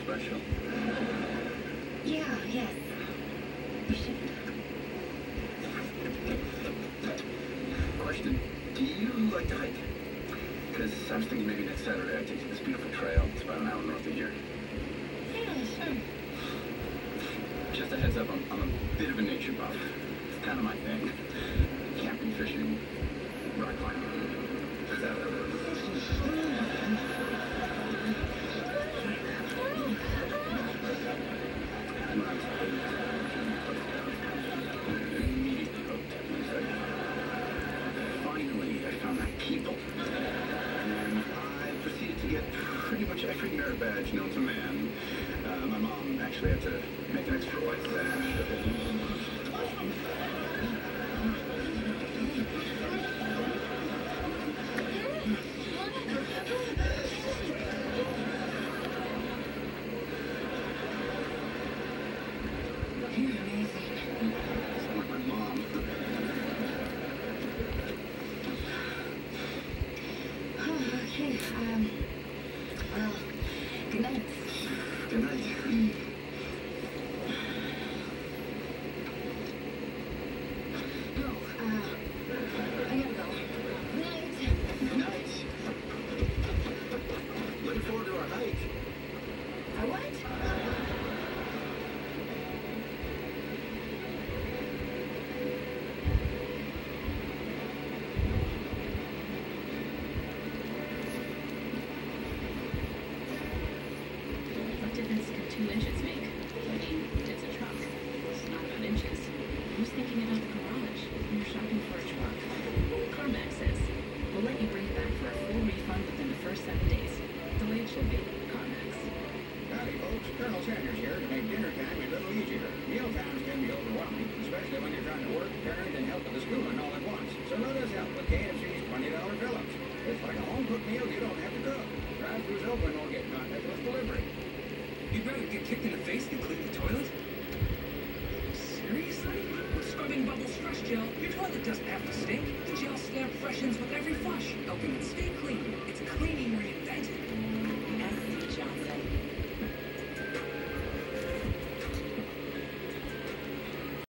special. Yeah, yes. We should. Question, do you like to hike? Because I was thinking maybe next Saturday I'd take you to this beautiful trail. It's about an hour north of here. Yeah, sure. Just a heads up, I'm a bit of a nature buff. It's kind of my thing. Camping, fishing, rock climbing. Is that when I was immediately hooked. Finally, I found my people. And I proceeded to get pretty much every merit badge known to man. My mom actually had to make an extra white sash. You're amazing. So like my mom. Oh, okay. Well, good night. Good night. No, I gotta go. Night. Good night. Looking forward to our hike. Or what? What difference could 2 inches make? I mean, it's a truck. It's not about inches. I was thinking about the garage. When you're shopping for a truck, CarMax says, we'll let you bring it back for a full refund within the first 7 days. The way it should be. CarMax. Howdy, folks. Colonel Sanders here to make dinner time a little easier. Meal times can be overwhelming, especially when you're trying to work, parent, and help with the schooling all at once. So let us help with KFC's $20 fill-ups. It's like a home-cooked meal you don't have to cook. Drive-thru's open or get contactless delivery. You'd rather get kicked in the face than clean the toilet? Seriously? With Scrubbing Bubble Stress Gel, your toilet doesn't have to stink. The gel stamp freshens with every flush, helping it stay clean.